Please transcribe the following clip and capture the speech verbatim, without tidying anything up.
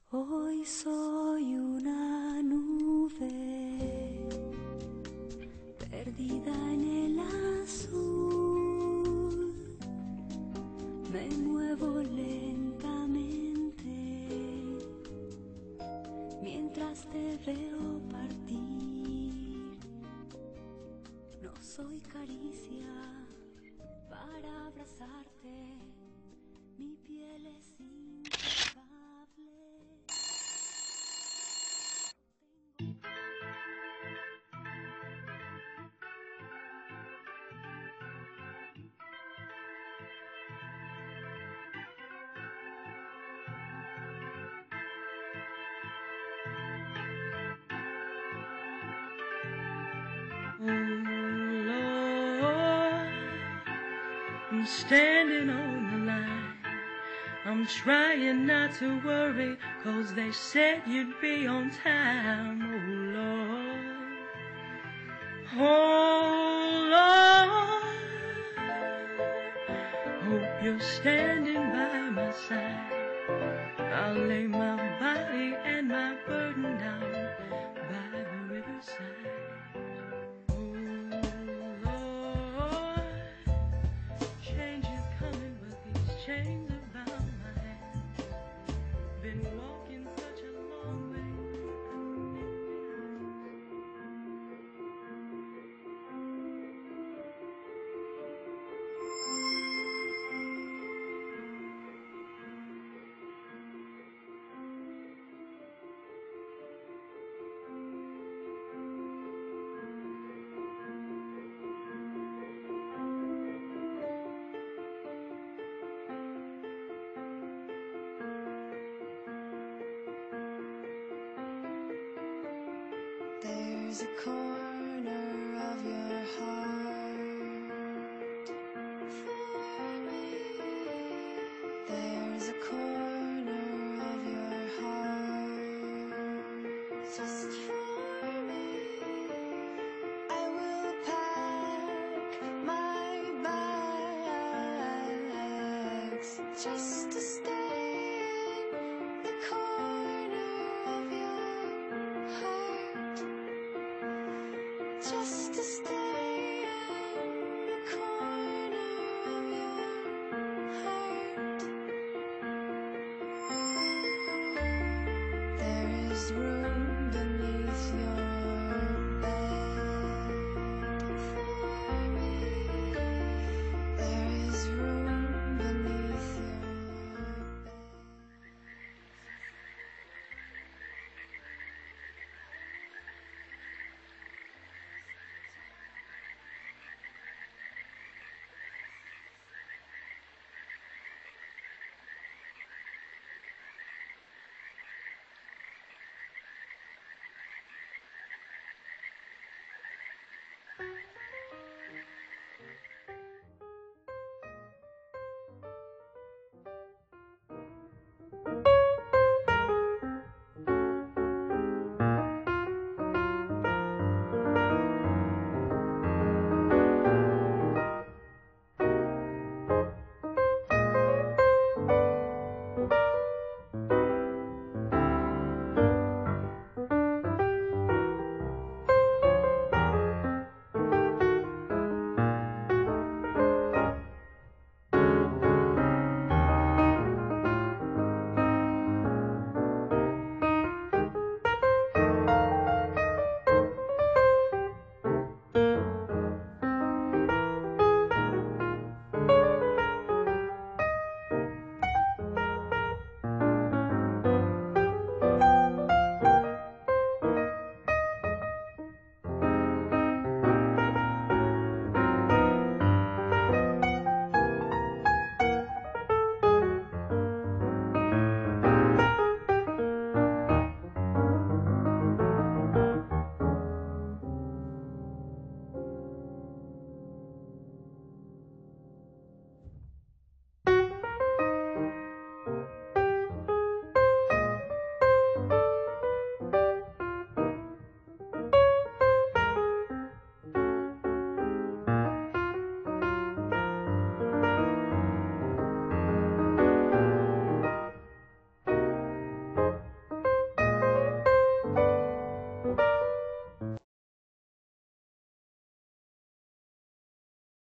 Hoy soy una nube perdida en el azul. Me muevo lentamente mientras te veo partir. No soy caricia para abrazarte, mi piel es impecable. Oh Lord, I'm standing on the line. I'm trying not to worry, 'cause they said you'd be on time. Oh Lord, oh Lord, hope you're standing by my side. I'll lay my body and my burden down by the riverside.